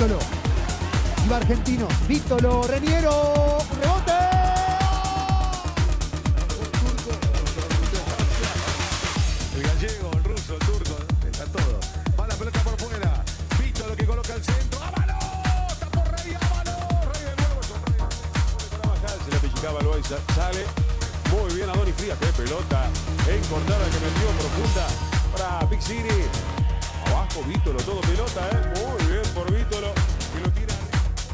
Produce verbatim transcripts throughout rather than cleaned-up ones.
Vítolo. Y va Argentino. Vítolo, Reniero. Un rebote. El gallego, el ruso, el turco, está todo. Va la pelota por fuera. Vítolo que coloca el centro. ¡Ábalos! ¡Está por Rey! ¡Ábalos! Rey de nuevo. Se le pellizcaba el Loaiza. Sale. Muy bien a Doni Frías. Qué pelota encortada que metió profunda para Big City. Abajo Vítolo, todo pelota, ¿eh? Muy bien por Vítolo. Y lo tira.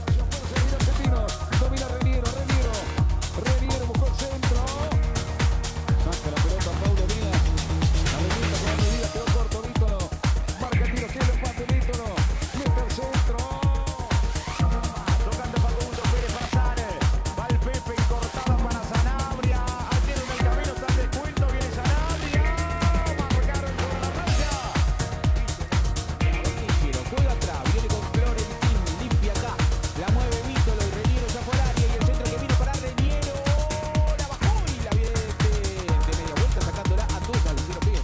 Domina Reniero, Reniero. Reniero buscó el centro. Saca la pelota Paulo Díaz. La revienta con la medida, quedó corto Vítolo. Marca el tiro, que lo empate Vítolo. Mete el centro. Tocando Facundo Pérez para Sane. Va el Pepe y cortada para Sanabria. Altiero en el camino, está el descuento. Viene Sanabria. Marcaron sobre la raya. Juega atrás, viene con Florentín, limpia acá. La mueve Vítolo y Reniero ya por área. Y el centro que vino para Reniero. La bajó y la viene de, de media vuelta sacándola a todos. Lo hicieron bien.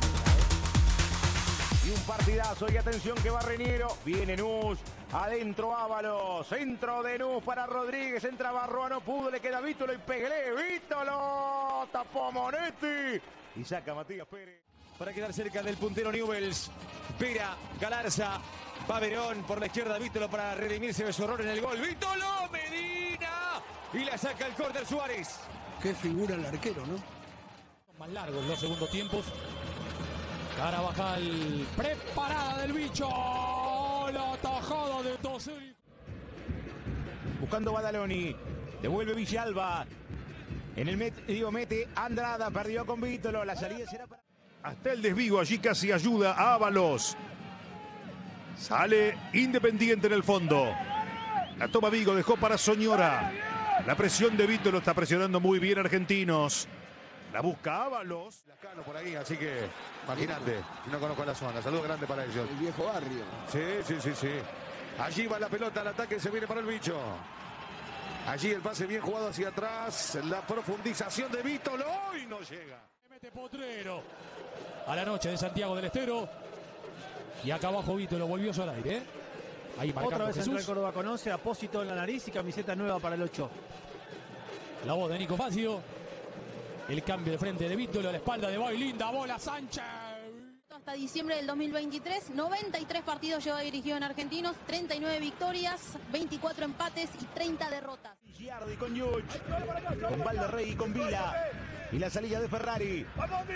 Y un partidazo. Y atención que va Reniero. Viene Nus. Adentro Ábalos. Centro de Nus para Rodríguez. Entra Barroa, no pudo. Le queda Vítolo y Peguelé. Vítolo. Tapó Monetti. Y saca Matías Pérez. Para quedar cerca del puntero Newells. Pera, Galarza. Va Verón por la izquierda. Vítolo para redimirse de su error en el gol. Vítolo. Medina. Y la saca el córner Suárez. Qué figura el arquero, ¿no? Más largos los segundos tiempos. Carabajal, preparada del bicho. La tajada de Toseri. Buscando Badaloni. Devuelve Villalba. En el medio mete Andrada. Perdió con Vítolo. La salida será para... Hasta el desvío. Allí casi ayuda a Ábalos. Sale Independiente en el fondo. La toma Vigo. Dejó para Soñora. La presión de Vítolo. Está presionando muy bien Argentinos. La busca Ábalos. Lacano por ahí, así que imagínate. No conozco la zona. Saludo grande para ellos. El viejo barrio. Sí, sí, sí, sí. Allí va la pelota, el ataque se viene para el bicho. Allí el pase bien jugado hacia atrás. La profundización de Vítolo y no llega. Mete Potrero a la noche de Santiago del Estero. Y acá abajo Vítolo volvió al aire. ¿eh? Ahí marcando Otra vez Jesús. Central Córdoba conoce, apósito en la nariz y camiseta nueva para el ocho. La voz de Nico Facio. El cambio de frente de Vítolo a la espalda de Boy. Linda bola Sánchez. Hasta diciembre del dos mil veintitrés, noventa y tres partidos lleva dirigido en Argentinos, treinta y nueve victorias, veinticuatro empates y treinta derrotas. Giardi con Yuch, con Valderrey y con Vila. Y la salida de Ferrari.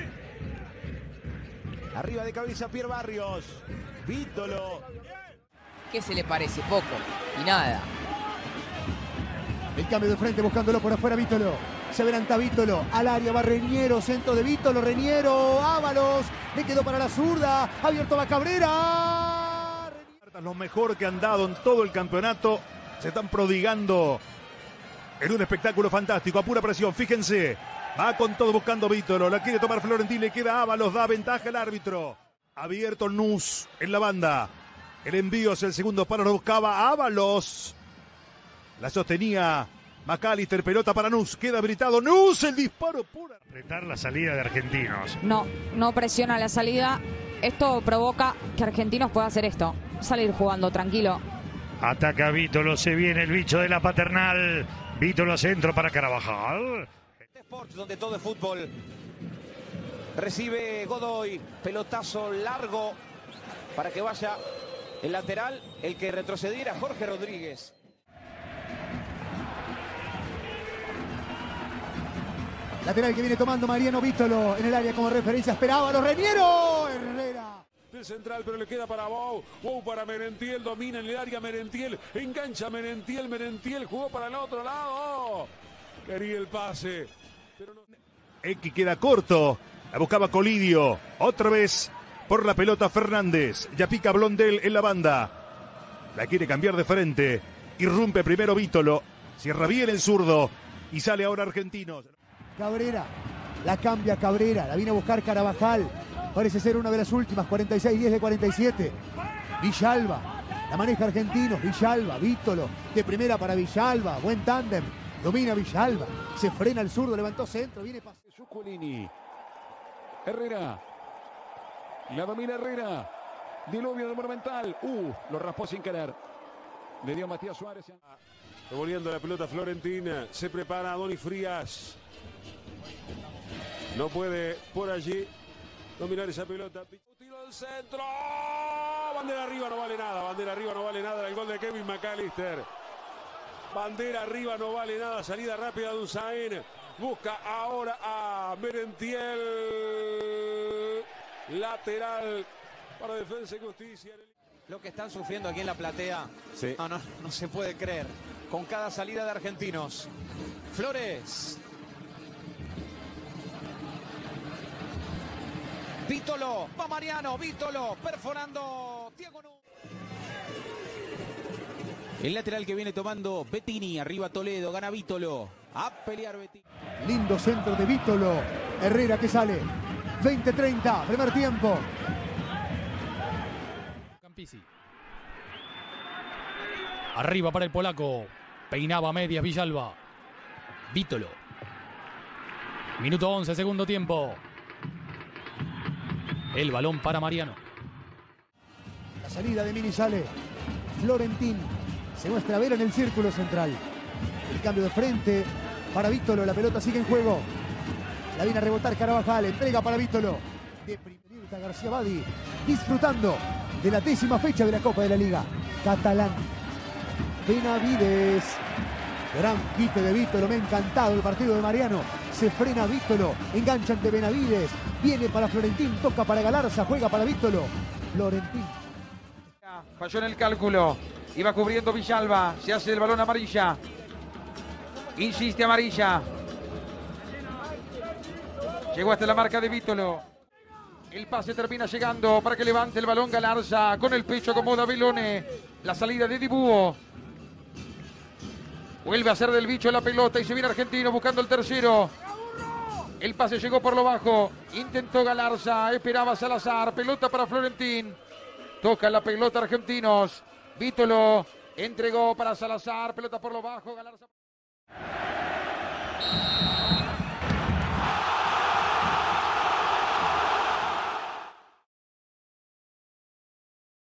Arriba de cabeza Pierre Barrios. Vítolo. ¿Qué se le parece? Poco y nada. El cambio de frente buscándolo por afuera Vítolo. Se adelanta Vítolo. Al área va Reniero. Centro de Vítolo. Reniero. Ábalos. Le quedó para la zurda. Abierto va Cabrera. Lo mejor que han dado en todo el campeonato. Se están prodigando en un espectáculo fantástico. A pura presión. Fíjense. Va con todo buscando Vítolo. La quiere tomar Florentín. Le queda Ábalos. Da ventaja el árbitro. Abierto Nus en la banda. El envío es el segundo palo. Lo buscaba Ábalos. La sostenía McAllister, pelota para Nus, queda habilitado Nus, el disparo pura. Apretar la salida de Argentinos. No, no presiona la salida. Esto provoca que Argentinos pueda hacer esto, salir jugando tranquilo. Ataca Vítolo, se viene el bicho de la Paternal. Vítolo a centro para Carabajal. Sports, donde todo es fútbol. Recibe Godoy, pelotazo largo para que vaya el lateral, el que retrocediera Jorge Rodríguez. Lateral que viene tomando Mariano Vítolo en el área como referencia. Esperaba los Reniero. Herrera. Del central, pero le queda para Bou. Bou para Merentiel, domina en el área Merentiel. Engancha Merentiel, Merentiel jugó para el otro lado. Quería el pase. Pero no... X queda corto. La buscaba Colidio. Otra vez por la pelota Fernández. Ya pica Blondel en la banda. La quiere cambiar de frente. Irrumpe primero Vítolo. Cierra bien el zurdo. Y sale ahora Argentinos. Cabrera, la cambia Cabrera, la viene a buscar Carabajal. Parece ser una de las últimas, cuarenta y seis diez de cuarenta y siete. Villalba, la maneja Argentinos, Villalba, Vítolo, de primera para Villalba, buen tándem. Domina Villalba, se frena el zurdo, levantó centro, viene pasando. Zuccolini. Herrera. La domina Herrera. Diluvio de Monumental. Uh, lo raspó sin querer. Le dio Matías Suárez. Revolviendo la pelota Florentina. Se prepara Doni Frías. No puede por allí dominar esa pelota. Tiro del centro. Bandera arriba no vale nada. Bandera arriba no vale nada. El gol de Kevin McAllister. Bandera arriba no vale nada. Salida rápida de Usain. Busca ahora a Merentiel. Lateral para Defensa y Justicia. Lo que están sufriendo aquí en la platea. Sí. No, no, no se puede creer. Con cada salida de argentinos. Flores. Vítolo. Va Mariano. Vítolo. Perforando. Diego Nu. El lateral que viene tomando Bettini. Arriba Toledo. Gana Vítolo. A pelear Bettini. Lindo centro de Vítolo. Herrera que sale. veinte treinta. Primer tiempo. Campisi. Arriba para el polaco. Peinaba a medias Villalba. Vítolo. Minuto once, segundo tiempo. El balón para Mariano. La salida de Mini sale. Florentín se muestra ver en el círculo central. El cambio de frente para Vítolo. La pelota sigue en juego. La viene a rebotar Carabajal. Entrega para Vítolo. De primerita García Badi. Disfrutando de la décima fecha de la Copa de la Liga. Catalán. Benavides. Gran quite de Vítolo. Me ha encantado el partido de Mariano. Se frena Vítolo. Engancha ante Benavides. Viene para Florentín. Toca para Galarza. Juega para Vítolo. Florentín. Falló en el cálculo. Iba cubriendo Villalba. Se hace el balón amarilla. Insiste amarilla. Llegó hasta la marca de Vítolo. El pase termina llegando para que levante el balón Galarza. Con el pecho acomoda Belone. La salida de Dibuo. Vuelve a hacer del bicho la pelota y se viene Argentino buscando el tercero. El pase llegó por lo bajo. Intentó Galarza. Esperaba Salazar. Pelota para Florentín. Toca la pelota Argentinos. Vítolo entregó para Salazar. Pelota por lo bajo. Galarza.